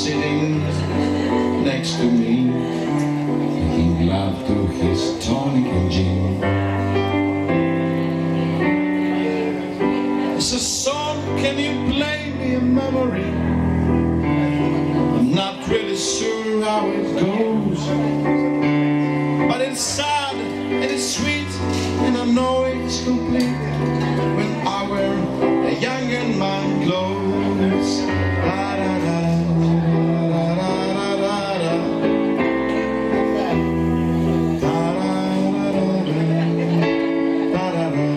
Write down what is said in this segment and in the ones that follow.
sitting next to me, making love to his tonic and gin. It's a song, can you play me a memory? I'm not really sure how it goes, but it's sad and it's sweet, and I know it's complete when our younger man glows. Da, da, da, da, da, da, da, da. Da, da, da.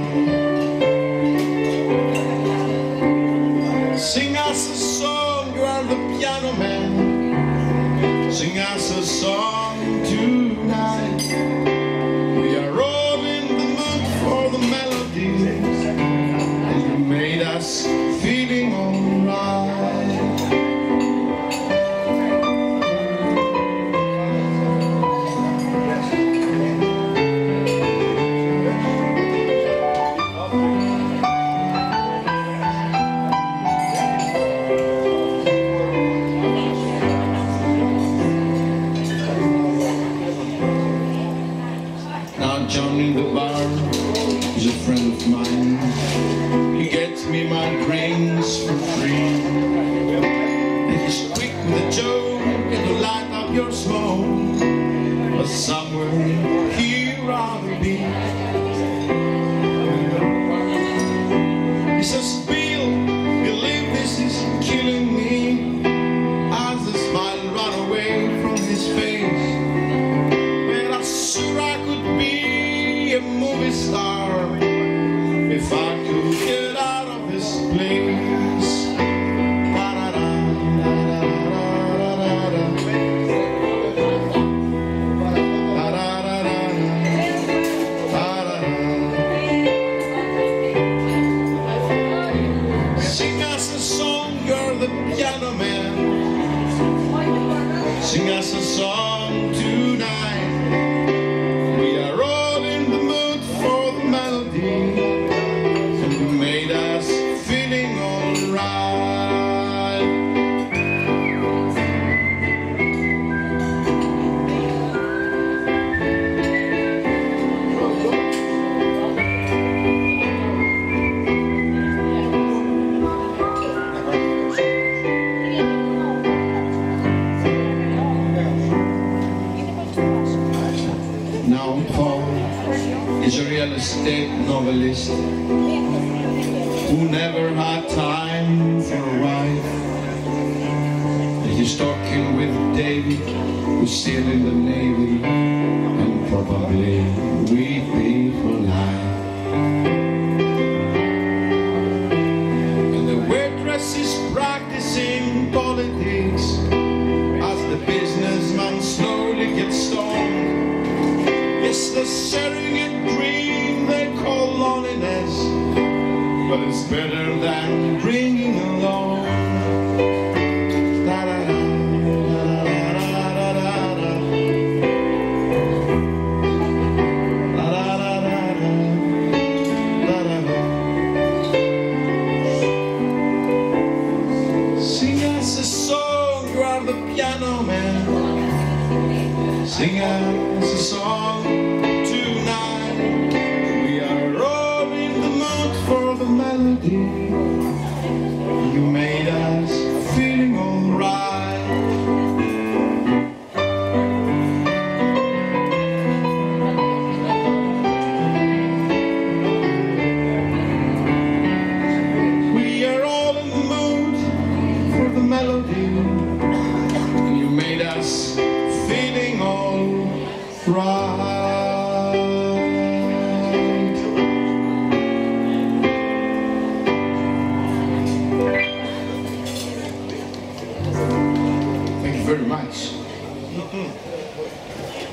Sing us a song, you are the piano man. Sing us a song tonight. We are all in the mood for the melody, and you made us feeling alright. John in the bar is a friend of mine. He gets me my drinks for free, and he's quick with a joke and to light up your smoke. But somewhere he'd rather be. He says, Bill, believe this is killing me, as the smile ran away from his face. But I sure I could be a movie star if I could get out of this place. Da, da, da, da, da, da, da, da. Da, da, da, da, da, da. Sing us a song, you're the piano man. Sing us a song tonight. We are all in the mood for the melody, and you made us feeling alright. Now Paul is a real estate novelist who never had time for a wife. And he's talking with David, who's still in the Navy, and probably repeat for life. And the waitress is practicing politics as the businessman slowly gets stoned. Yes, they're sharing a dream they call loneliness, but it's better than bringing alone. Da, da, da, da, da, da, da. Da, da, da, da, da, da. Sing us a song, you are the piano man. Sing us a song tonight. We are all in the mood for the melody. You made us feeling alright. We are all in the mood for the melody, and you made us feeling alright. Thank you very much.